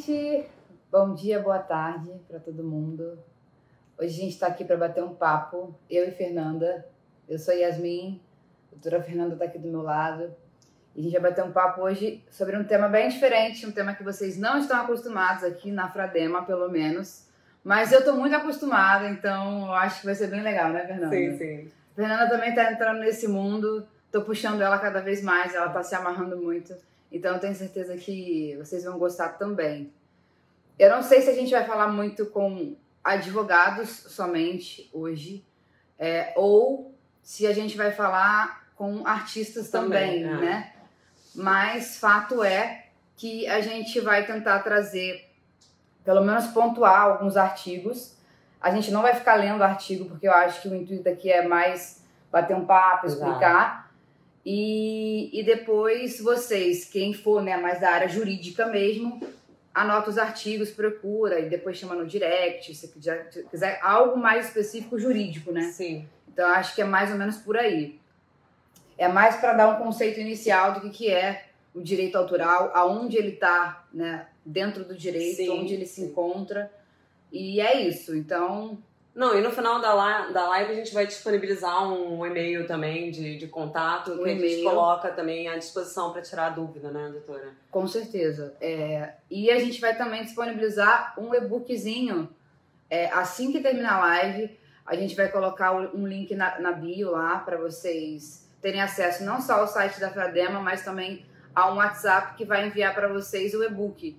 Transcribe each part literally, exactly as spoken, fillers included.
gente! Bom dia, boa tarde para todo mundo. Hoje a gente está aqui para bater um papo, eu e Fernanda. Eu sou Yasmin, a doutora Fernanda está aqui do meu lado. E a gente vai bater um papo hoje sobre um tema bem diferente, um tema que vocês não estão acostumados aqui na Fradema, pelo menos. Mas eu estou muito acostumada, então eu acho que vai ser bem legal, né, Fernanda? Sim, sim. A Fernanda também está entrando nesse mundo, estou puxando ela cada vez mais, ela está se amarrando muito. Então eu tenho certeza que vocês vão gostar também. Eu não sei se a gente vai falar muito com advogados somente hoje, é, ou se a gente vai falar com artistas também, também é. né? Mas fato é que a gente vai tentar trazer, pelo menos pontuar alguns artigos. A gente não vai ficar lendo artigo, porque eu acho que o intuito aqui é mais bater um papo, explicar. Exato. E, e depois vocês, quem for, né, mais da área jurídica mesmo, anota os artigos, procura e depois chama no direct, se quiser, se quiser algo mais específico jurídico, né? Sim. Então acho que é mais ou menos por aí. É mais para dar um conceito inicial do que, que é o direito autoral, aonde ele está, né, dentro do direito, sim, onde ele sim. se encontra. E é isso, então... Não, e no final da, la da live a gente vai disponibilizar um e-mail também de, de contato, um que a gente coloca também à disposição para tirar a dúvida, né, doutora? Com certeza. É, e a gente vai também disponibilizar um e-bookzinho. É, assim que terminar a live, a gente vai colocar um link na, na bio lá para vocês terem acesso não só ao site da Fradema, mas também a um WhatsApp que vai enviar para vocês o e-book.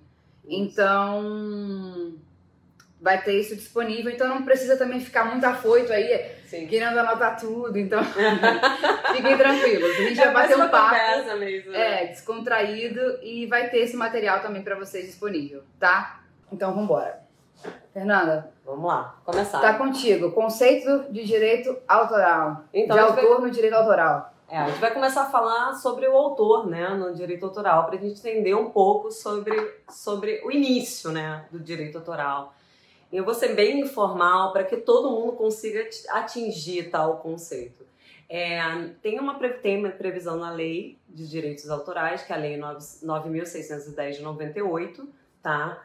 Então... vai ter isso disponível, então não precisa também ficar muito afoito aí, sim, querendo anotar tudo, então fiquem tranquilos. A gente é vai bater um papo mesmo, né? é, descontraído e vai ter esse material também para vocês disponível, tá? Então vambora. Fernanda, vamos lá, começar. Tá contigo, conceito de direito autoral, então, de autor vai... no direito autoral. É, a gente vai começar a falar sobre o autor, né, no direito autoral, para a gente entender um pouco sobre, sobre o início, né, do direito autoral. Eu vou ser bem informal para que todo mundo consiga atingir tal conceito. É, tem, uma, tem uma previsão na Lei de Direitos Autorais, que é a Lei nove mil seiscentos e dez de noventa e oito, tá?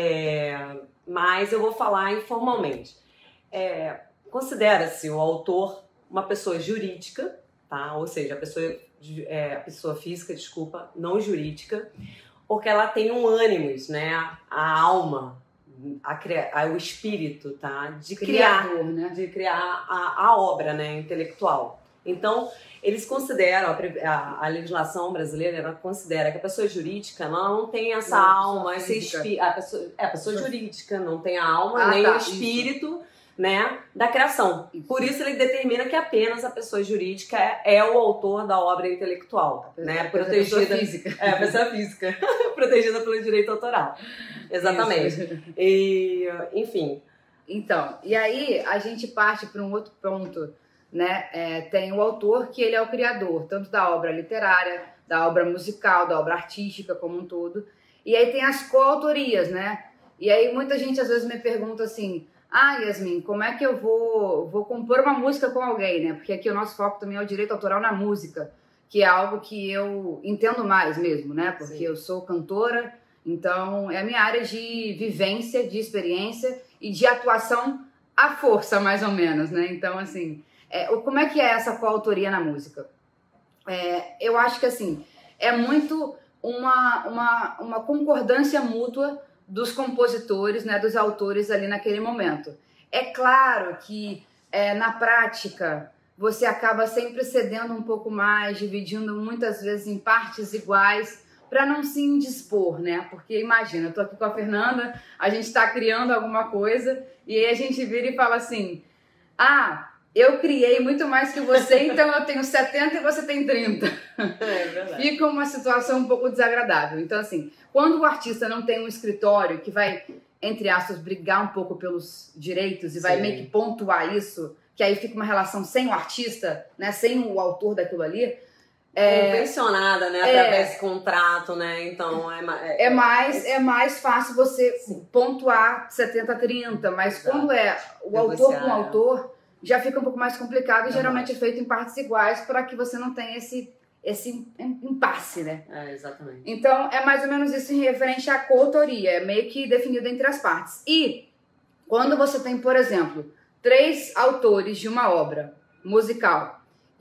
É, mas eu vou falar informalmente. É, considera-se o autor uma pessoa jurídica, tá? Ou seja, a pessoa, é, a pessoa física, desculpa, não jurídica, porque ela tem um ânimos, né? A alma, A criar, a, o espírito, tá? De criar, Criador, né? de criar a, a obra, né, intelectual. Então, eles consideram, a, a legislação brasileira, ela considera que a pessoa jurídica ela não tem essa não, alma, esse espírito. A pessoa, é, a pessoa jurídica não tem a alma, ah, nem tá, o espírito, isso. né, da criação. Isso. Por isso ele determina que apenas a pessoa jurídica é, é o autor da obra intelectual, pessoa, né, protegida. Pessoa física. É, a pessoa física, protegida pelo direito autoral. Exatamente. Isso. E, enfim. Então, e aí a gente parte para um outro ponto, né? É, tem o autor, que ele é o criador, tanto da obra literária, da obra musical, da obra artística como um todo. E aí tem as coautorias, né? E aí muita gente às vezes me pergunta assim, ah, Yasmin, como é que eu vou, vou compor uma música com alguém, né? Porque aqui o nosso foco também é o direito autoral na música, que é algo que eu entendo mais mesmo, né? Porque sim, eu sou cantora. Então, é a minha área de vivência, de experiência e de atuação à força, mais ou menos, né? Então, assim, é, como é que é essa coautoria na música? É, eu acho que, assim, é muito uma, uma, uma concordância mútua dos compositores, né, dos autores ali naquele momento. É claro que, é, na prática, você acaba sempre cedendo um pouco mais, dividindo muitas vezes em partes iguais, para não se indispor, né? Porque imagina, eu tô aqui com a Fernanda, a gente tá criando alguma coisa e aí a gente vira e fala assim, ah, eu criei muito mais que você, então eu tenho setenta e você tem trinta. É verdade. Fica uma situação um pouco desagradável. Então, assim, quando o artista não tem um escritório que vai, entre aspas, brigar um pouco pelos direitos e vai sim, meio que pontuar isso, que aí fica uma relação sem o artista, né? Sem o autor daquilo ali, É, convencionada, né, através é, desse contrato, né, então é, é, é, mais, é mais fácil você sim, pontuar setenta a trinta, mas exato, quando é o negociar, autor com o autor, já fica um pouco mais complicado e é geralmente mais. é feito em partes iguais para que você não tenha esse, esse impasse, né? É, exatamente. Então, é mais ou menos isso em referente à coautoria, é meio que definido entre as partes. E quando você tem, por exemplo, três autores de uma obra musical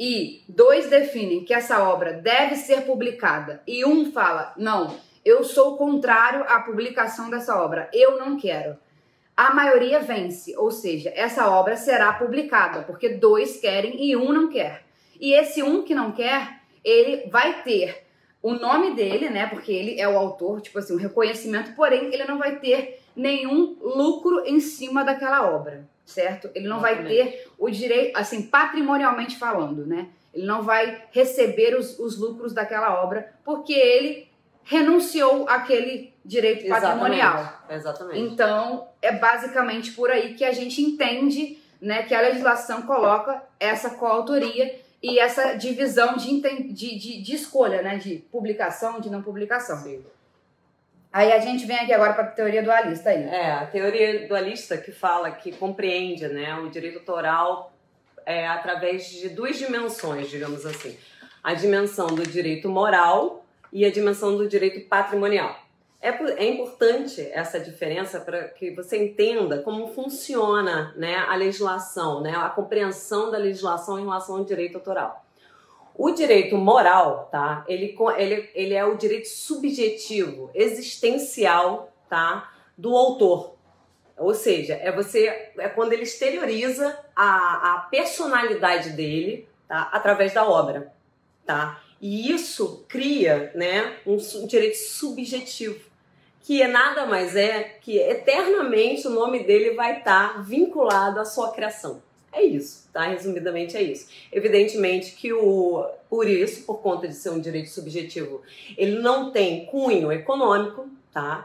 e dois definem que essa obra deve ser publicada e um fala, não, eu sou contrário à publicação dessa obra, eu não quero. A maioria vence, ou seja, essa obra será publicada, porque dois querem e um não quer. E esse um que não quer, ele vai ter o nome dele, né, porque ele é o autor, tipo assim, um reconhecimento, porém ele não vai ter nenhum lucro em cima daquela obra, certo? Ele não vai ter o direito, assim, patrimonialmente falando, né? Ele não vai receber os, os lucros daquela obra, porque ele renunciou àquele direito patrimonial. Exatamente. Exatamente. Então, é basicamente por aí que a gente entende, né, que a legislação coloca essa coautoria e essa divisão de, de, de, de escolha, né, de publicação, de não publicação. Sim. Aí a gente vem aqui agora para a teoria dualista aí. É, a teoria dualista que fala, que compreende, né, o direito autoral é, através de duas dimensões, digamos assim. A dimensão do direito moral e a dimensão do direito patrimonial. É, é importante essa diferença para que você entenda como funciona, né, a legislação, né, a compreensão da legislação em relação ao direito autoral. O direito moral, tá, ele, ele, ele é o direito subjetivo, existencial, tá, do autor. Ou seja, é, você, é quando ele exterioriza a, a personalidade dele, tá, através da obra. Tá? E isso cria, né, um, um direito subjetivo, que é nada mais é que eternamente o nome dele vai estar vinculado à sua criação. É isso, tá? Resumidamente é isso. Evidentemente que o, por isso, por conta de ser um direito subjetivo, ele não tem cunho econômico, tá?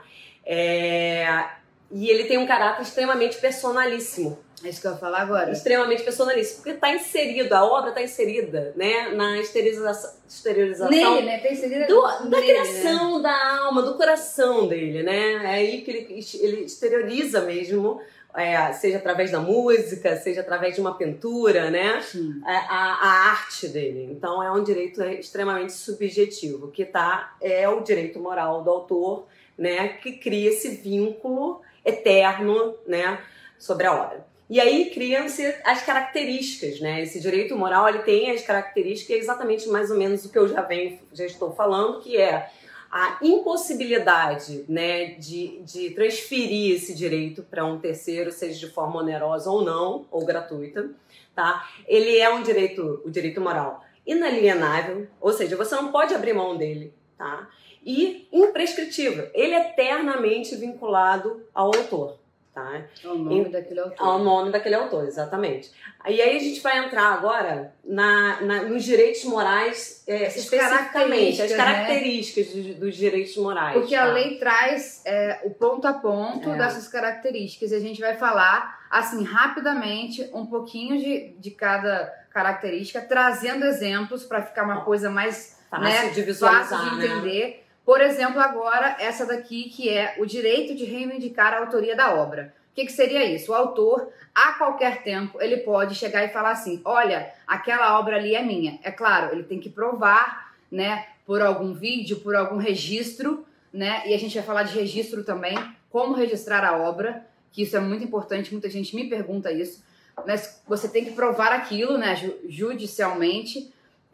É, e ele tem um caráter extremamente personalíssimo. É isso que eu vou falar agora. Extremamente personalíssimo, porque está inserido, a obra está inserida, né, na esterilização, exteriorização nele, né? Tá inserida do, nele, da criação, né? da alma, do coração dele, né? É aí que ele, ele exterioriza mesmo, é, seja através da música, seja através de uma pintura, né? A, a, a arte dele. Então é um direito extremamente subjetivo, que tá, é o direito moral do autor, né? Que cria esse vínculo eterno, né? Sobre a obra. E aí criam-se as características, né? Esse direito moral, ele tem as características, é exatamente mais ou menos o que eu já venho, já estou falando, que é a impossibilidade, né, de, de transferir esse direito para um terceiro, seja de forma onerosa ou não, ou gratuita, tá? Ele é um direito, o direito moral, inalienável, ou seja, você não pode abrir mão dele, tá? E imprescritível, ele é eternamente vinculado ao autor. Tá? Ao nome e, daquele autor. Ao nome daquele autor, exatamente. E aí a gente vai entrar agora na, na, nos direitos morais, é, especificamente, as características, né, dos, dos direitos morais. Porque tá? A lei traz é, o ponto a ponto é. dessas características e a gente vai falar, assim, rapidamente, um pouquinho de, de cada característica, trazendo exemplos para ficar uma coisa mais fácil, né, de visualizar, fácil de entender. Né? Por exemplo, agora, essa daqui que é o direito de reivindicar a autoria da obra. O que, que seria isso? O autor, a qualquer tempo, ele pode chegar e falar assim, olha, aquela obra ali é minha. É claro, ele tem que provar, né, por algum vídeo, por algum registro, né, e a gente vai falar de registro também, como registrar a obra, que isso é muito importante, muita gente me pergunta isso, mas você tem que provar aquilo, né, judicialmente,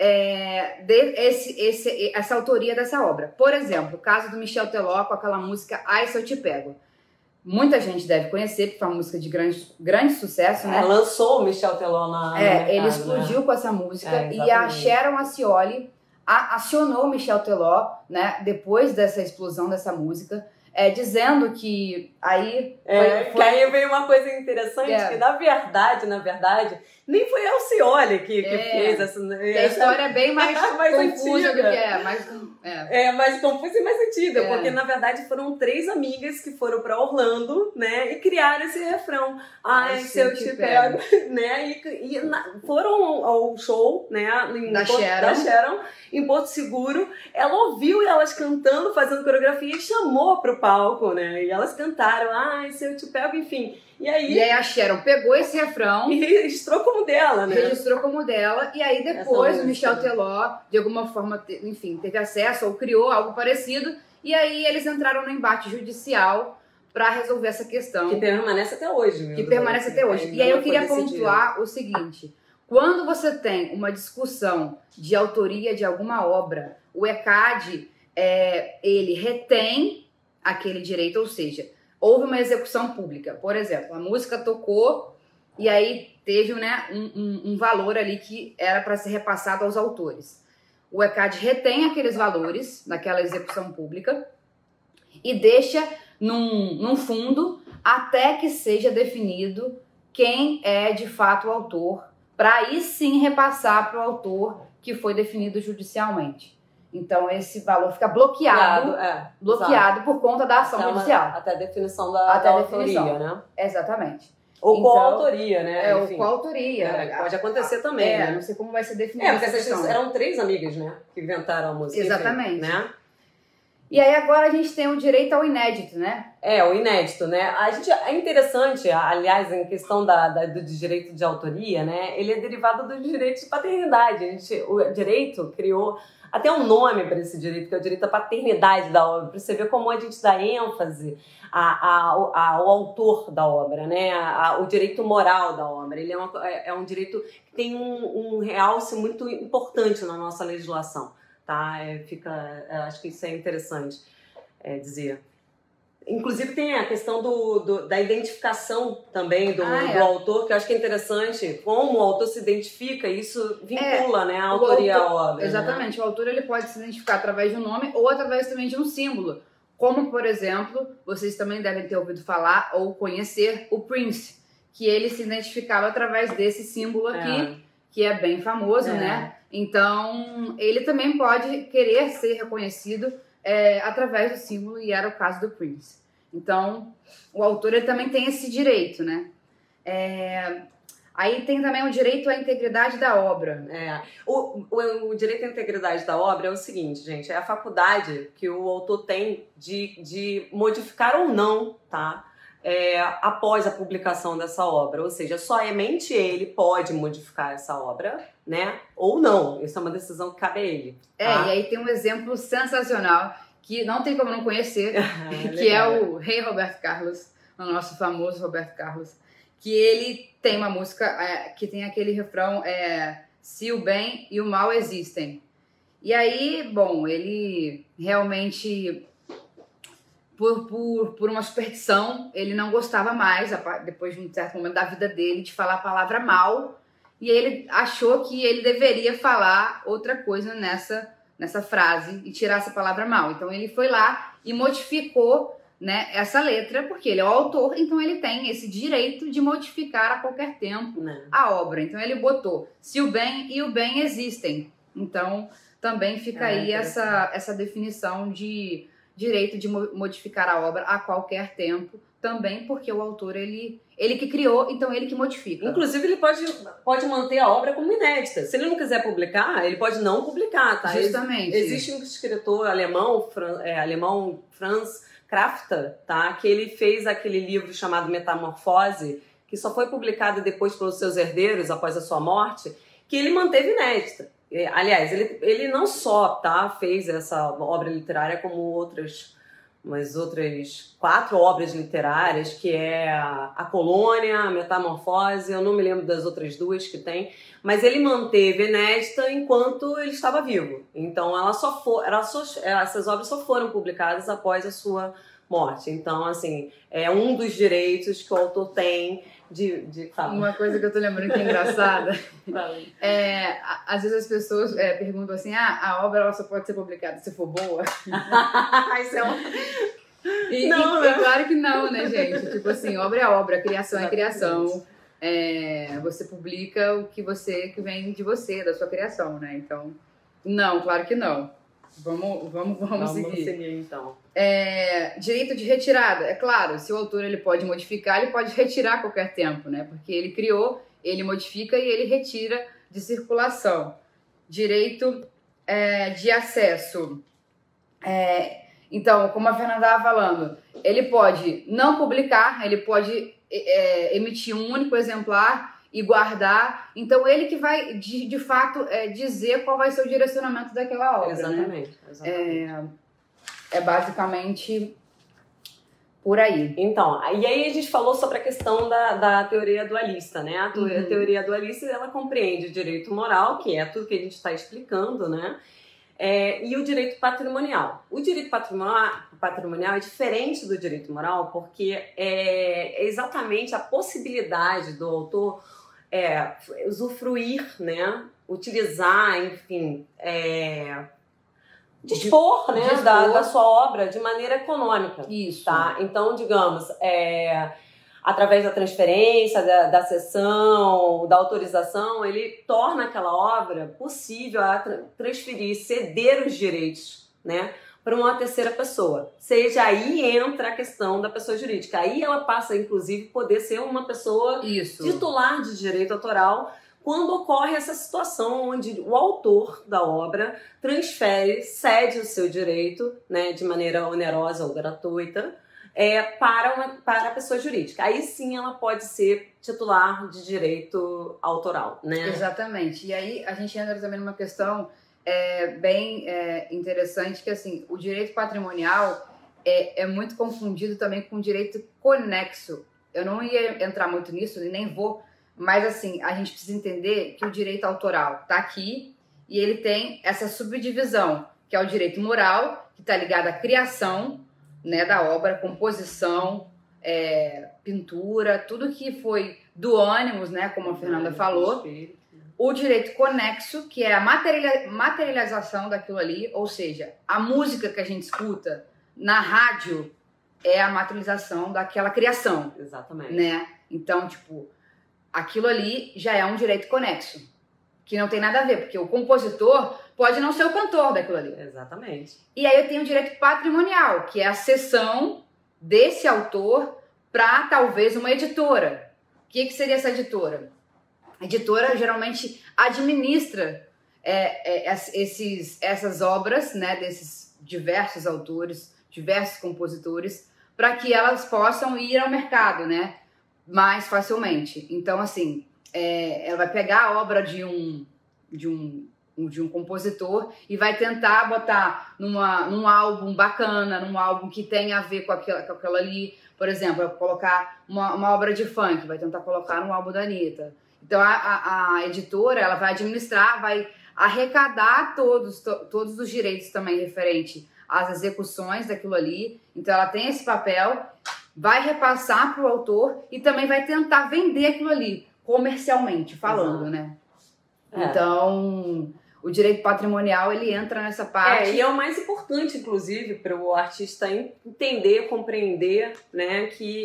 É, de esse, esse, essa autoria dessa obra. Por exemplo, o caso do Michel Teló com aquela música Ai Se Eu Te Pego. Muita gente deve conhecer, porque foi uma música de grande, grande sucesso, né? É, lançou o Michel Teló na... É, mercado, ele explodiu, né, com essa música, é, e a Sharon Ascioli a, acionou o Michel Teló, né, depois dessa explosão dessa música, é, dizendo que aí... Foi, é, foi... que aí veio uma coisa interessante, é. que na verdade, na verdade, nem foi a Alcioli que, que é. fez essa... Que a história é bem mais, mais confusa antiga. do que é, mais... É, é mais confusa e mais antiga, é. porque na verdade foram três amigas que foram pra Orlando, né, e criaram esse refrão, ai, se eu te pego, pego. né, e, e na, foram ao show, né, em da, Porto, Sharon. da Sharon, em Porto Seguro, ela ouviu elas cantando, fazendo coreografia e chamou pro palco, né, e elas cantaram, ai, se eu te pego, enfim... E aí, e aí a Sharon pegou esse refrão e registrou como dela, né? Registrou como dela, e aí depois o Michel Teló, de alguma forma, enfim, teve acesso ou criou algo parecido, e aí eles entraram no embate judicial para resolver essa questão. Que permanece até hoje. Meu que permanece até hoje. E aí eu queria pontuar o seguinte, quando você tem uma discussão de autoria de alguma obra, o ECAD, é, ele retém aquele direito, ou seja, houve uma execução pública. Por exemplo, a música tocou e aí teve, né, um, um, um valor ali que era para ser repassado aos autores. O ECAD retém aqueles valores naquela execução pública e deixa num, num fundo até que seja definido quem é de fato o autor, para aí sim repassar para o autor que foi definido judicialmente. Então esse valor fica bloqueado, é, bloqueado por conta da ação até judicial. Uma, até a definição da, até da a autoria, definição. Né? Exatamente. Ou então, coautoria, né? É, ou coautoria. É, pode acontecer a, também, é, né? Não sei como vai ser definido. É, porque essas eram três amigas, né? Que inventaram a música. Exatamente. Enfim, né? E aí agora a gente tem o direito ao inédito, né? É, o inédito, né? A gente, é interessante, aliás, em questão da, da, do direito de autoria, né? Ele é derivado do direito de paternidade. A gente, o direito criou até um nome para esse direito, que é o direito à paternidade da obra, para você ver como a gente dá ênfase a, a, a, ao autor da obra, né? A, a, o direito moral da obra. Ele é, uma, é um direito que tem um, um realce muito importante na nossa legislação. Tá? É, fica, acho que isso é interessante é, dizer. Inclusive tem a questão do, do, da identificação também do, ah, é. do autor, que eu acho que é interessante, como o autor se identifica, isso vincula, é, né, a autoria autor, à obra. Exatamente, né? O autor ele pode se identificar através de um nome ou através também de um símbolo, como por exemplo, vocês também devem ter ouvido falar ou conhecer o Prince, que ele se identificava através desse símbolo aqui, é. que é bem famoso, é. né? Então, ele também pode querer ser reconhecido é, através do símbolo, e era o caso do Prince. Então, o autor ele também tem esse direito, né? É, aí tem também o direito à integridade da obra. É, o, o, o direito à integridade da obra é o seguinte, gente, é a faculdade que o autor tem de, de modificar ou não, tá? É, após a publicação dessa obra, ou seja, somente ele pode modificar essa obra, né? Ou não, isso é uma decisão que cabe a ele. Tá? É, e aí tem um exemplo sensacional que não tem como não conhecer, é, que é o Rei Roberto Carlos, o nosso famoso Roberto Carlos, que ele tem uma música é, que tem aquele refrão, é, se o bem e o mal existem. E aí, bom, ele realmente... Por, por, por uma superstição, ele não gostava mais, depois de um certo momento da vida dele, de falar a palavra mal, e ele achou que ele deveria falar outra coisa nessa, nessa frase e tirar essa palavra mal. Então ele foi lá e modificou, né, essa letra, porque ele é o autor, então ele tem esse direito de modificar a qualquer tempo não. a obra. Então ele botou, se o bem e o bem existem. Então também fica é, aí essa, essa definição de... direito de modificar a obra a qualquer tempo, também porque o autor, ele, ele que criou, então ele que modifica. Inclusive, ele pode, pode manter a obra como inédita. Se ele não quiser publicar, ele pode não publicar, tá? Justamente. Existe um escritor alemão, Fran, é, alemão Franz Kafka, tá? Que ele fez aquele livro chamado Metamorfose, que só foi publicado depois pelos seus herdeiros, após a sua morte, que ele manteve inédita. Aliás, ele, ele não só tá, fez essa obra literária, como outras, umas outras quatro obras literárias, que é a Colônia, a Metamorfose, eu não me lembro das outras duas que tem, mas ele manteve inédita enquanto ele estava vivo. Então, ela só for, ela só, essas obras só foram publicadas após a sua morte. Então, assim, é um dos direitos que o autor tem de, de falar. Uma coisa que eu tô lembrando que é engraçada, é, às vezes as pessoas é, perguntam assim, ah, a obra ela só pode ser publicada se for boa. Isso é uma... E, não, e, é claro que não, né, gente? Tipo assim, obra é obra, criação é criação. É, você publica o que você que vem de você, da sua criação, né? Então, não, claro que não. Vamos, vamos, vamos, vamos seguir. seguir então. É, direito de retirada, é claro, se o autor ele pode modificar, ele pode retirar a qualquer tempo, né? Porque ele criou, ele modifica e ele retira de circulação. Direito é, de acesso. É, então, como a Fernanda estava falando, ele pode não publicar, ele pode é, emitir um único exemplar e guardar. Então, ele que vai, de, de fato, é, dizer qual vai ser o direcionamento daquela obra. Exatamente. Né? exatamente. É, é basicamente por aí. Então, e aí a gente falou sobre a questão da, da teoria dualista, né? A, uhum. a teoria dualista, ela compreende o direito moral, que é tudo que a gente está explicando, né? É, e o direito patrimonial. O direito patrimonial, patrimonial é diferente do direito moral porque é exatamente a possibilidade do autor é, usufruir, né? Utilizar, enfim, é, dispor, né? dispor. Da, da sua obra de maneira econômica. Isso. Tá? Então, digamos, é, através da transferência, da, da cessão, da autorização, ele torna aquela obra possível a tra- transferir, ceder os direitos, né, para uma terceira pessoa. Seja aí entra a questão da pessoa jurídica. Aí ela passa, inclusive, poder ser uma pessoa Isso. titular de direito autoral quando ocorre essa situação onde o autor da obra transfere, cede o seu direito, né, de maneira onerosa ou gratuita, É, para, uma, para a pessoa jurídica. Aí sim ela pode ser titular de direito autoral, né? Exatamente. E aí a gente entra também numa questão é, bem é, interessante, que assim, o direito patrimonial é, é muito confundido também com o direito conexo. Eu não ia entrar muito nisso, e nem vou, mas assim, a gente precisa entender que o direito autoral está aqui e ele tem essa subdivisão, que é o direito moral, que está ligado à criação, né, da obra, composição, é, pintura, tudo que foi do ânimos, né, como a Fernanda falou. O direito conexo, que é a materialização daquilo ali, ou seja, a música que a gente escuta na rádio é a materialização daquela criação. Exatamente. Né? Então, tipo, aquilo ali já é um direito conexo, que não tem nada a ver, porque o compositor pode não ser o cantor daquilo ali. Exatamente. E aí eu tenho o direito patrimonial, que é a cessão desse autor para talvez uma editora. O que, que seria essa editora? A editora geralmente administra é, é, esses, essas obras, né, desses diversos autores, diversos compositores, para que elas possam ir ao mercado, né, mais facilmente. Então, assim, é, ela vai pegar a obra de um, de um de um compositor e vai tentar botar numa, num álbum bacana, num álbum que tenha a ver com aquilo, com aquilo ali. Por exemplo, colocar uma, uma obra de funk, vai tentar colocar no álbum da Anitta. Então a, a, a editora ela vai administrar, vai arrecadar todos, to, todos os direitos também referente às execuções daquilo ali. Então ela tem esse papel, vai repassar para o autor e também vai tentar vender aquilo ali, comercialmente falando, Exato. né? É. Então, o direito patrimonial, ele entra nessa parte. É, e é o mais importante, inclusive, para o artista entender, compreender, né, que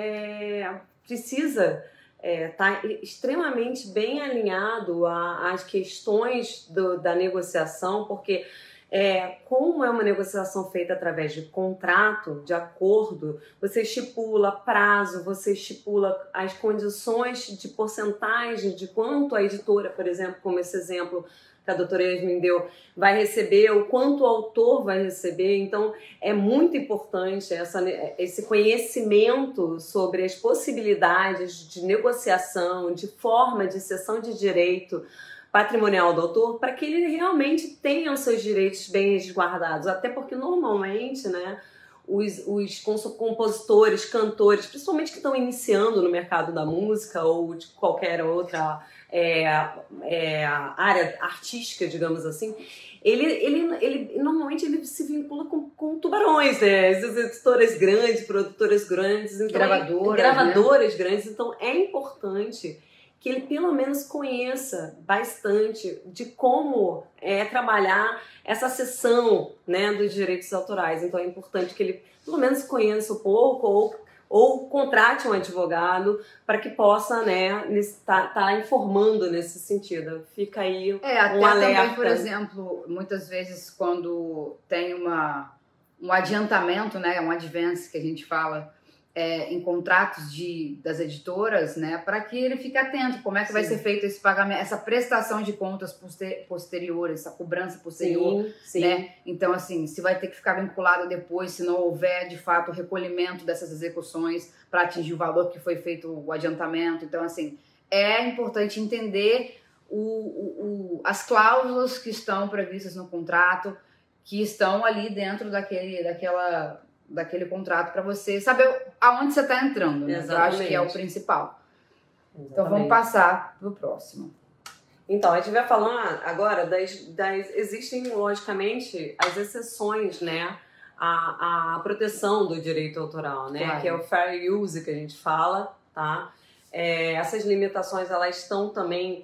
é, precisa estar é, tá extremamente bem alinhado às questões do, da negociação, porque É, como é uma negociação feita através de contrato, de acordo, você estipula prazo, você estipula as condições de porcentagem de quanto a editora, por exemplo, como esse exemplo que a doutora Yasmin deu, vai receber, o quanto o autor vai receber. Então, é muito importante essa, esse conhecimento sobre as possibilidades de negociação, de forma de cessão de direito patrimonial do autor, para que ele realmente tenha os seus direitos bem resguardados. Até porque, normalmente, né, os, os compositores, cantores, principalmente que estão iniciando no mercado da música ou de qualquer outra é, é, área artística, digamos assim, ele, ele, ele normalmente ele se vincula com, com tubarões, né? Essas editoras grandes, produtoras grandes, então, gravadoras, gravadoras né? grandes. Então, é importante que ele pelo menos conheça bastante de como é trabalhar essa seção, né, dos direitos autorais. Então é importante que ele pelo menos conheça um pouco ou, ou contrate um advogado para que possa, né, estar tá, tá informando nesse sentido. Fica aí um é, até alerta. Também, por exemplo, muitas vezes quando tem uma, um adiantamento, né, um advance que a gente fala, é, em contratos de, das editoras, né, para que ele fique atento como é que sim. vai ser feito esse pagamento, essa prestação de contas poster, posterior, essa cobrança posterior, sim, sim. né? Então, assim, se vai ter que ficar vinculado depois, se não houver, de fato, o recolhimento dessas execuções para atingir o valor que foi feito o adiantamento. Então, assim, é importante entender o, o, o, as cláusulas que estão previstas no contrato, que estão ali dentro daquele, daquela... daquele contrato para você saber aonde você está entrando, né? Eu acho que é o principal. Exatamente. Então vamos passar pro próximo. Então, a gente vai falar agora das, das... Existem, logicamente, as exceções, né? A, a proteção do direito autoral, né? Claro. Que é o fair use que a gente fala, tá? É, essas limitações, elas estão também...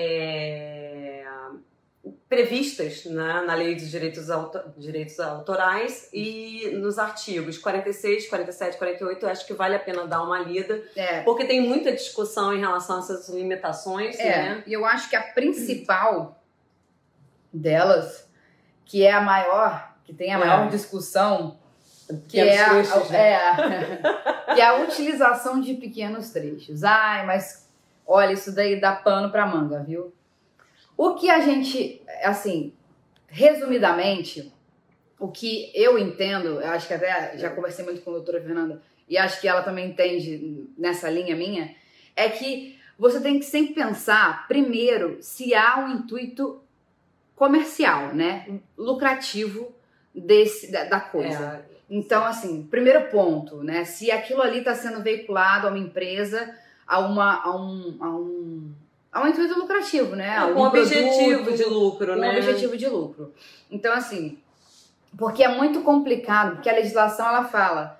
É... previstas, né, na Lei dos Direitos, Auto- Direitos Autorais e nos artigos quarenta e seis, quarenta e sete, quarenta e oito, eu acho que vale a pena dar uma lida, é. porque tem muita discussão em relação a essas limitações. É, né? E eu acho que a principal delas, que é a maior, que tem a maior é. discussão, que é, é, trechos, a, né? é, que é a utilização de pequenos trechos. Ai, mas olha, isso daí dá pano pra manga, viu? O que a gente, assim, resumidamente, o que eu entendo, eu acho que até já conversei muito com a doutora Fernanda, e acho que ela também entende nessa linha minha, é que você tem que sempre pensar, primeiro, se há um intuito comercial, né? Lucrativo desse, da, da coisa. É. Então, assim, primeiro ponto, né? Se aquilo ali está sendo veiculado a uma empresa, a, uma, a um... A um Há um intuito lucrativo, né? É, com objetivo produto, de lucro, com né? Com objetivo de lucro. Então, assim, porque é muito complicado, porque a legislação, ela fala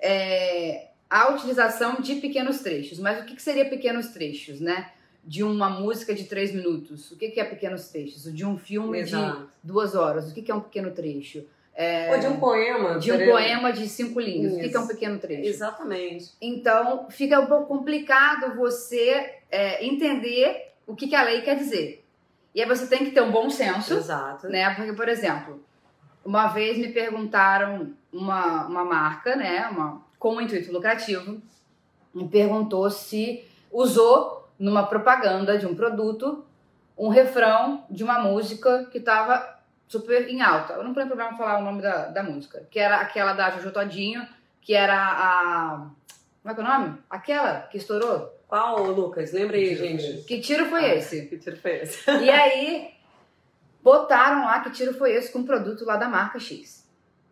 é, a utilização de pequenos trechos. Mas o que, que seria pequenos trechos, né? De uma música de três minutos. O que, que é pequenos trechos? De um filme Exato. de duas horas. O que, que é um pequeno trecho? É, Ou de um poema. De um exemplo. poema de cinco linhas. Isso. O que, que é um pequeno trecho? Exatamente. Então, fica um pouco complicado você é, entender o que, que a lei quer dizer. E aí você tem que ter um bom senso. Exato. Né? Porque, por exemplo, uma vez me perguntaram uma, uma marca, né? Uma, com um intuito lucrativo, me perguntou se usou numa propaganda de um produto um refrão de uma música que estava super em alta. Eu não tenho problema falar o nome da, da música. Que era aquela da Jojo Todinho, que era a... Como é que é o nome? Aquela que estourou. Qual, Lucas? Lembra aí, gente. Que tiro foi ah, esse? Que tiro foi esse? E aí, botaram lá que tiro foi esse com um produto lá da marca X.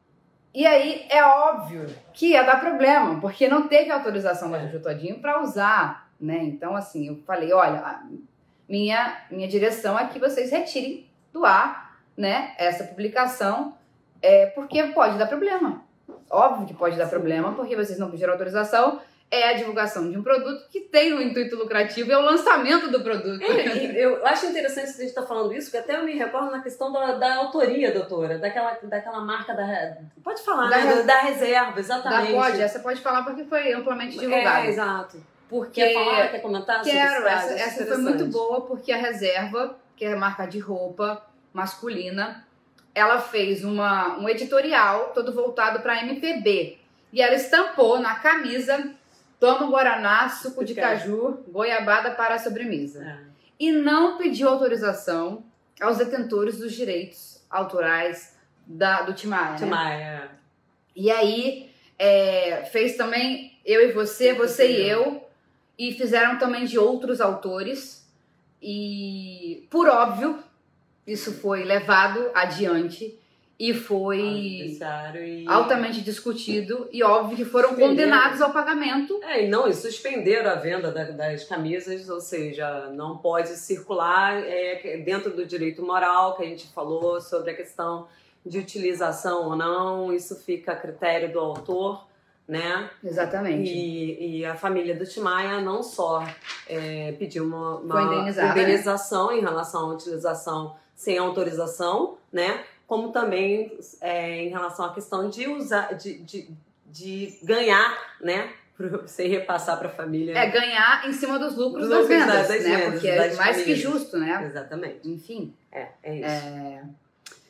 E aí, é óbvio que ia dar problema, porque não teve autorização da Jojo Todinho para usar, né? Então, assim, eu falei, olha, minha, minha direção é que vocês retirem do ar, né, essa publicação, é, porque pode dar problema. Óbvio que pode dar problema, porque vocês não pediram autorização. É a divulgação de um produto que tem um intuito lucrativo, é o lançamento do produto. É, eu acho interessante que a gente está falando isso, porque até eu me recordo na questão da, da autoria, doutora, daquela, daquela marca da... Pode falar, da, né? Da reserva, exatamente. Da pode, essa pode falar porque foi amplamente divulgada. É, exato. Porque... Quer falar, quer comentar? Quero, essa, essa foi muito boa, porque a reserva, que é a marca de roupa masculina, ela fez uma, um editorial todo voltado para M P B. E ela estampou na camisa... Toma Guaraná, suco de caju, goiabada para a sobremesa. É. E não pediu autorização aos detentores dos direitos autorais da, do Tim Maia. Tim Maia. Né? E aí, é, fez também Eu e Você, Você e Eu, e fizeram também de outros autores. E, por óbvio, isso foi levado adiante. E foi ah, e... altamente discutido e óbvio que foram condenados ao pagamento. É, e não, e suspenderam a venda da, das camisas, ou seja, não pode circular é, dentro do direito moral que a gente falou sobre a questão de utilização ou não, isso fica a critério do autor, né? Exatamente. E, e a família do Tim Maia não só é, pediu uma, uma indenização né? em relação à utilização sem autorização, né? Como também é, em relação à questão de usar, de, de, de ganhar, né? Para você repassar para a família. É, ganhar em cima dos lucros Os das lucros vendas, das né? vendas, Porque é mais famílias. Que justo, né? Exatamente. Enfim. É, é isso. É...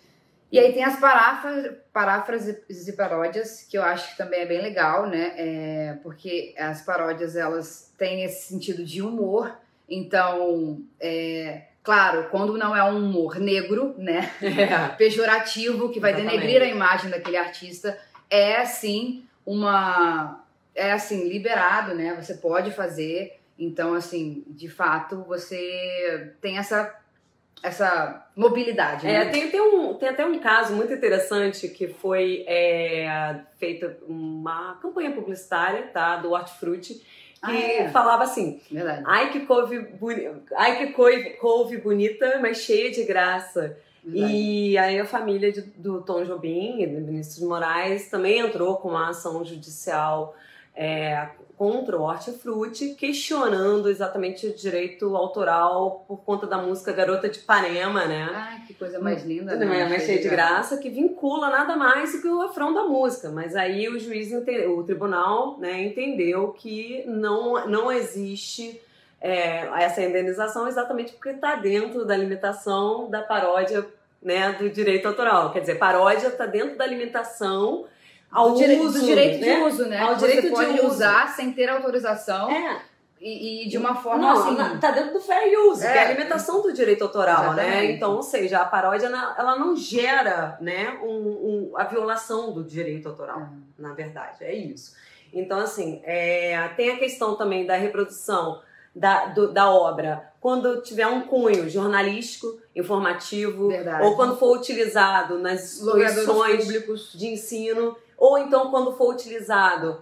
E aí tem as paráfrases, paráfrases e paródias, que eu acho que também é bem legal, né? É, porque as paródias, elas têm esse sentido de humor. Então, é, claro, quando não é um humor negro, né? É. Pejorativo, que vai Exatamente. denegrir a imagem daquele artista, é sim uma... É assim, liberado, né? Você pode fazer. Então, assim, de fato, você tem essa... essa mobilidade, né? É, tem, até um, tem até um caso muito interessante que foi é, feita uma campanha publicitária, tá, do Hortifruti, que ah, é? falava assim, Verdade. ai que couve, boni... ai que couve, couve bonita, mas cheia de graça. Verdade. E aí a família de, do Tom Jobim e do Vinícius de Moraes também entrou com uma ação judicial é, contra o Hortifruti, questionando exatamente o direito autoral por conta da música Garota de Ipanema, né? Ah, que coisa mais linda, né? É, mais cheia de graça, que vincula nada mais do que o refrão da música. Mas aí o juiz, entendeu, o tribunal, né, entendeu que não, não existe é, essa indenização exatamente porque está dentro da limitação da paródia, né, do direito autoral. Quer dizer, paródia está dentro da limitação ao do, dire uso, do direito né? de uso, né? Ao Você direito pode de usar uso. sem ter autorização é. e, e de uma forma não, assim... Tá dentro do fair use, é. que é a limitação do direito autoral, Exatamente. né? Então, ou seja, a paródia ela não gera, né, um, um, a violação do direito autoral, é. na verdade, é isso. Então, assim, é, tem a questão também da reprodução da, do, da obra quando tiver um cunho jornalístico, informativo, Verdade. ou quando for utilizado nas instituições públicos de ensino, ou então quando for utilizado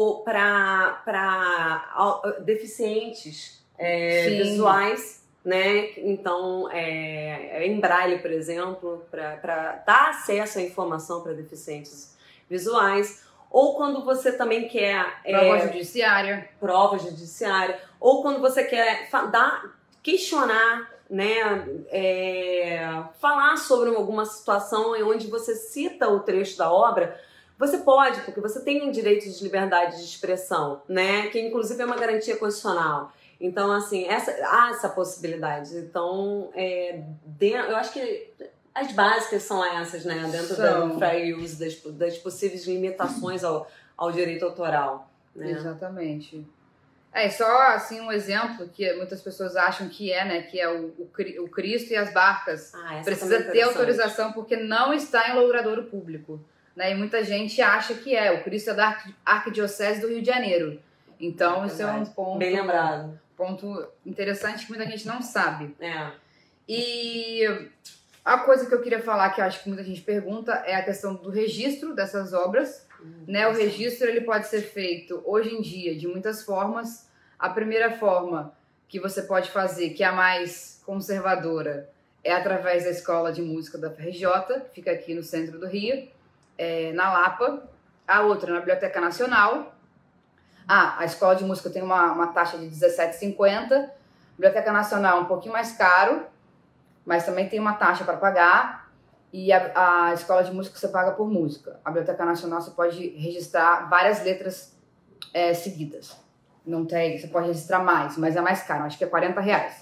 para deficientes é, visuais, né? Então, é, em braille, por exemplo, para dar acesso à informação para deficientes visuais, ou quando você também quer... Prova é, judiciária. Prova judiciária. Ou quando você quer dar, questionar, né, é, falar sobre alguma situação em onde você cita o trecho da obra, você pode, porque você tem um direito de liberdade de expressão, né, que inclusive é uma garantia constitucional. Então, assim, essa, há essa possibilidade. Então, é, dentro, eu acho que as básicas são essas, né, dentro são. do fair use, das, das possíveis limitações ao, ao direito autoral. Né? Exatamente. É só assim um exemplo que muitas pessoas acham que é, né, que é o, o, o Cristo e as barcas. Ah, precisa ter autorização porque não está em logradouro público, né? E muita gente acha que é. O Cristo é da Arquidiocese do Rio de Janeiro. Então, é isso é um ponto bem lembrado, ponto interessante que muita gente não sabe. É. E a coisa que eu queria falar que eu acho que muita gente pergunta é a questão do registro dessas obras. Hum, né? O registro ele pode ser feito hoje em dia de muitas formas. A primeira forma que você pode fazer, que é a mais conservadora, é através da Escola de Música da F R J, que fica aqui no centro do Rio, é, na Lapa. A outra na Biblioteca Nacional. Ah, a Escola de Música tem uma, uma taxa de dezessete reais e cinquenta centavos. Biblioteca Nacional é um pouquinho mais caro, mas também tem uma taxa para pagar. E a, a Escola de Música você paga por música. A Biblioteca Nacional você pode registrar várias letras é, seguidas. Não tem, você pode registrar mais, mas é mais caro, acho que é quarenta reais.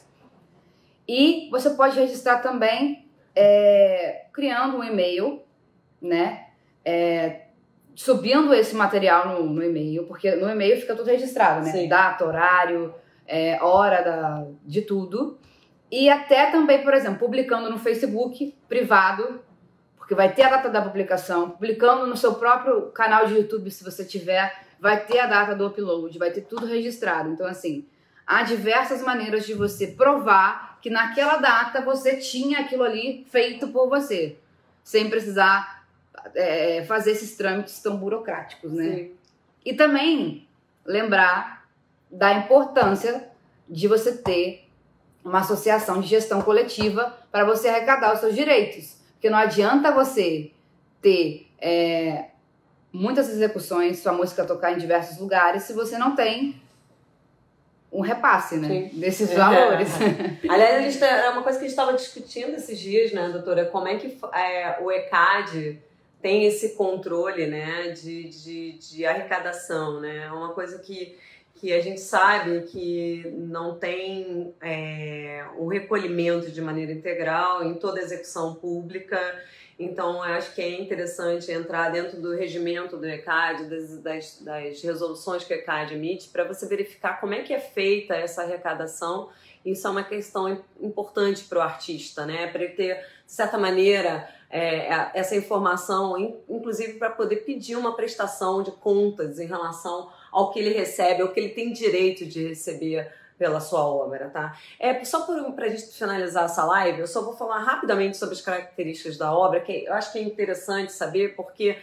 E você pode registrar também é, criando um e-mail, né? É, subindo esse material no, no e-mail, porque no e-mail fica tudo registrado, né? Sim. Data, horário, é, hora da, de tudo. E até também, por exemplo, publicando no Facebook privado, porque vai ter a data da publicação, publicando no seu próprio canal de YouTube, se você tiver, vai ter a data do upload, vai ter tudo registrado. Então, assim, há diversas maneiras de você provar que naquela data você tinha aquilo ali feito por você, sem precisar é, fazer esses trâmites tão burocráticos, né? Sim. E também lembrar da importância de você ter uma associação de gestão coletiva para você arrecadar os seus direitos. Porque não adianta você ter é, muitas execuções, sua música tocar em diversos lugares, se você não tem um repasse, né, Sim. desses valores. É. Aliás, a gente tá, é uma coisa que a gente estava discutindo esses dias, né, doutora? Como é que é, o ECAD tem esse controle, né, de, de, de arrecadação, né? É uma coisa que que a gente sabe que não tem é, um recolhimento de maneira integral em toda a execução pública. Então, eu acho que é interessante entrar dentro do regimento do ECAD, das, das, das resoluções que o ECAD emite, para você verificar como é que é feita essa arrecadação. Isso é uma questão importante para o artista, né? Para ele ter, de certa maneira, é, essa informação, inclusive para poder pedir uma prestação de contas em relação ao que ele recebe, ao que ele tem direito de receber pela sua obra, tá? É, só para a gente finalizar essa live, eu só vou falar rapidamente sobre as características da obra, que eu acho que é interessante saber, porque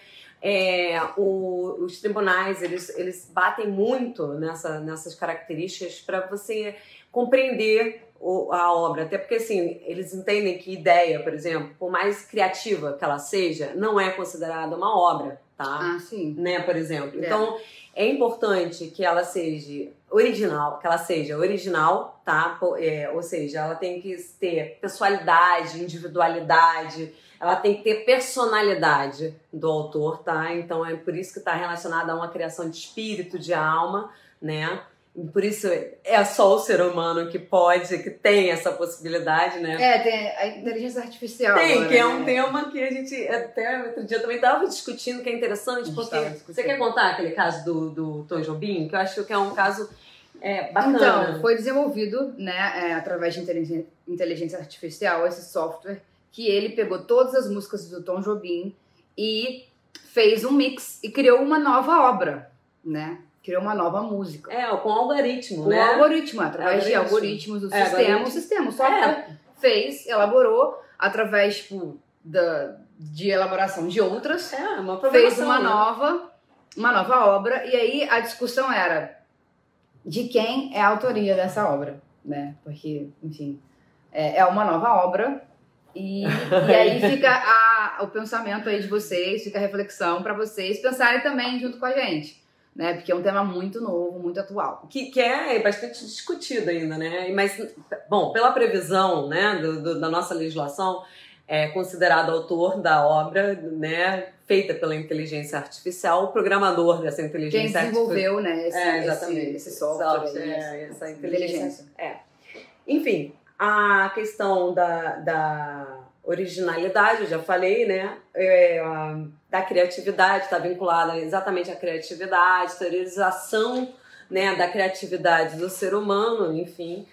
é, o, os tribunais, eles, eles batem muito nessa, nessas características para você compreender o, a obra, até porque, assim, eles entendem que ideia, por exemplo, por mais criativa que ela seja, não é considerada uma obra, tá? Ah, sim. Né, por exemplo. É. Então, é importante que ela seja original, que ela seja original, tá? É, ou seja, ela tem que ter pessoalidade, individualidade, ela tem que ter personalidade do autor, tá? Então é por isso que está relacionada a uma criação de espírito, de alma, né? Por isso é só o ser humano que pode, que tem essa possibilidade, né? É, tem a inteligência artificial. Tem, agora, que é né? um tema que a gente até outro dia também estava discutindo, que é interessante, porque você quer contar aquele caso do, do Tom Jobim, que eu acho que é um caso é, bacana. Então, foi desenvolvido, né, é, através de inteligência, inteligência artificial, esse software, que ele pegou todas as músicas do Tom Jobim e fez um mix e criou uma nova obra, né? Criou uma nova música. É, com algoritmo, com né? Com algoritmo, através algoritmo. de algoritmos do é, sistema. algoritmo. O sistema, o software é. fez, elaborou, através, tipo, da, de elaboração de outras. É, uma fez uma né? nova, uma nova obra. E aí a discussão era de quem é a autoria dessa obra, né? Porque, enfim, é, é uma nova obra. E, e aí fica a, o pensamento aí de vocês, fica a reflexão para vocês pensarem também junto com a gente. Né? Porque é um tema muito novo, muito atual. Que, que é bastante discutido ainda, né? Mas, bom, pela previsão, né, do, do, da nossa legislação, é considerado autor da obra, né, feita pela inteligência artificial, o programador dessa inteligência artificial. Quem desenvolveu, né, esse, é, exatamente. esse, esse software. Exato, aí, é, essa, essa inteligência. inteligência. É. Enfim, a questão da... da originalidade, eu já falei, né? É, a, da criatividade, está vinculada exatamente à criatividade, teorização, né, da criatividade do ser humano, enfim.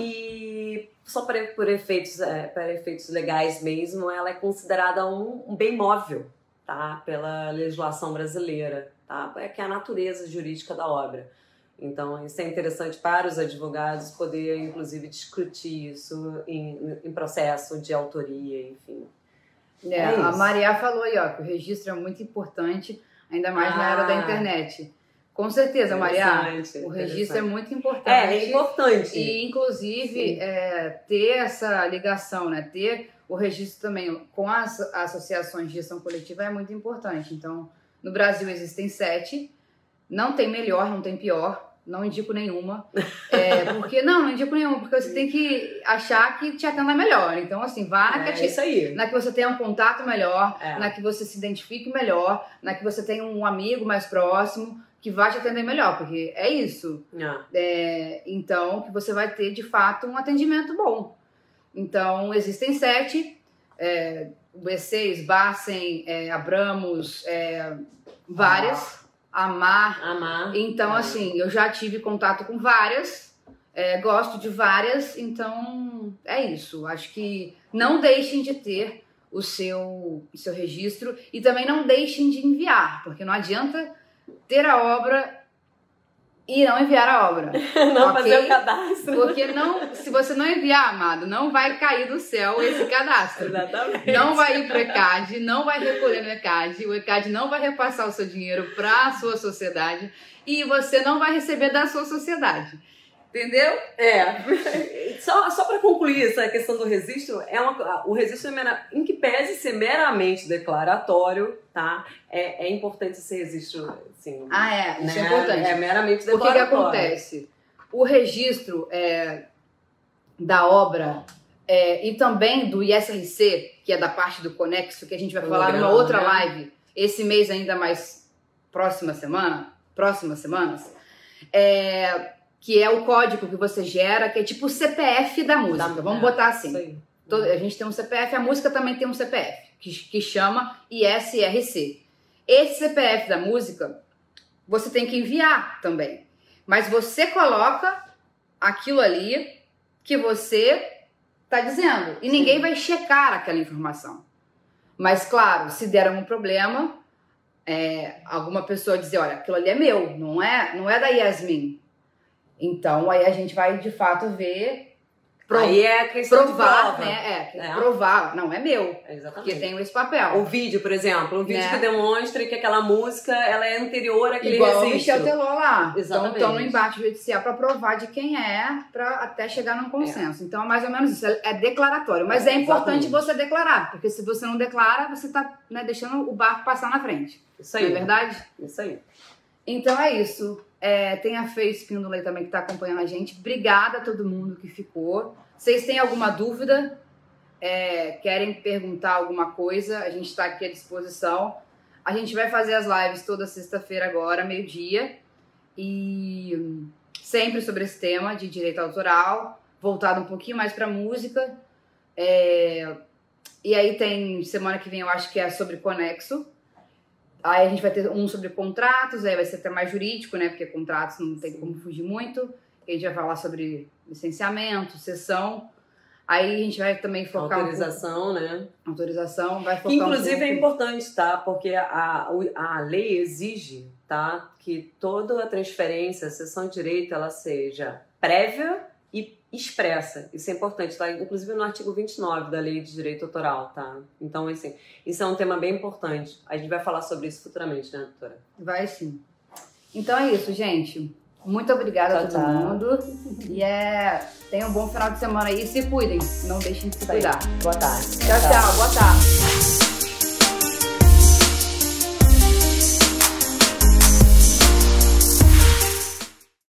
E só para, por efeitos, é, para efeitos legais mesmo, ela é considerada um, um bem móvel, tá? Pela legislação brasileira, tá? É que é a natureza jurídica da obra. Então, isso é interessante para os advogados poder, inclusive, discutir isso em, em processo de autoria, enfim. É, é a Maria falou aí, ó, que o registro é muito importante, ainda mais ah, na era da internet. Com certeza, Maria, o registro é muito importante. É, é importante. E, inclusive, é, ter essa ligação, né, ter o registro também com as associações de gestão coletiva é muito importante. Então, no Brasil existem sete, não tem melhor, não tem pior. Não indico nenhuma. É, porque, não, não indico nenhuma, porque você tem que achar que te atenda melhor. Então, assim, vá na, é, que, te, isso aí. na que você tenha um contato melhor, é. na que você se identifique melhor, na que você tenha um amigo mais próximo que vai te atender melhor, porque é isso. É. É, então, que você vai ter, de fato, um atendimento bom. Então, existem sete, é, o B seis, Bassen, é, Abramos, é, várias... Ah. Amar. Amar. Então, é. assim, eu já tive contato com várias, é, gosto de várias, então é isso. Acho que não deixem de ter o seu, o seu registro e também não deixem de enviar, porque não adianta ter a obra e não enviar a obra. Não okay? fazer o cadastro. Porque não, se você não enviar, amado, não vai cair do céu esse cadastro. Exatamente. Não vai ir para o ECAD, não vai recolher no ECAD, o ECAD não vai repassar o seu dinheiro para a sua sociedade e você não vai receber da sua sociedade. Entendeu? É. Só, só para concluir essa questão do registro, é uma, o registro, é mera, em que pese ser meramente declaratório, tá? É, é importante esse registro, assim. Ah, é. Isso né? é importante. É meramente declaratório. O que, que acontece? O registro é, da obra é, e também do I S R C, que é da parte do Conexo, que a gente vai falar programa, numa outra né? live, esse mês ainda mais próxima semana, próximas semanas, é, que é o código que você gera, que é tipo o C P F da música. Da, Vamos é, botar assim. Todo, a gente tem um C P F, a música também tem um C P F, que, que chama I S R C. Esse C P F da música, você tem que enviar também. Mas você coloca aquilo ali que você tá dizendo. E ninguém Sim. vai checar aquela informação. Mas, claro, se der algum problema, é, alguma pessoa dizer, olha, aquilo ali é meu, não é, não é da Yasmin. Então, aí a gente vai, de fato, ver... Pro, aí é a questão provar, de prova. né? É, é, provar. Não, é meu. Exatamente. Porque tem esse papel. O vídeo, por exemplo. Um vídeo né? que demonstre que aquela música ela é anterior àquele Igual registro. Michel Teló lá. Exatamente. Então, estão no embate judicial para provar de quem é, para até chegar num consenso. É. Então, é mais ou menos isso. É declaratório. Mas é, é importante exatamente. Você declarar. Porque se você não declara, você está né, deixando o barco passar na frente. Isso aí. Não é verdade? Isso aí. Então, é isso. É, tem a Fê Espíndola aí também que está acompanhando a gente. Obrigada a todo mundo que ficou. Vocês têm alguma dúvida? É, querem perguntar alguma coisa? A gente está aqui à disposição. A gente vai fazer as lives toda sexta-feira agora, meio-dia. E sempre sobre esse tema de direito autoral, voltado um pouquinho mais para música. É, e aí tem, semana que vem eu acho que é sobre conexo. Aí a gente vai ter um sobre contratos, aí vai ser até mais jurídico, né? Porque contratos não tem como fugir muito. A gente vai falar sobre licenciamento, cessão. Aí a gente vai também focar autorização, um pouco... né? Autorização, vai focar inclusive um pouco... é importante, tá? Porque a, a lei exige, tá? Que toda a transferência, a cessão de direito, ela seja prévia e expressa. Isso é importante, tá? Inclusive no artigo vinte e nove da Lei de Direito Autoral, tá? Então, assim, isso é um tema bem importante. A gente vai falar sobre isso futuramente, né, doutora? Vai sim. Então é isso, gente. Muito obrigada tchau, a todo tchau. mundo. E é... tenham um bom final de semana aí. Se cuidem. Não deixem de se cuidar. Boa tarde. Tchau, tchau. tchau. Boa tarde.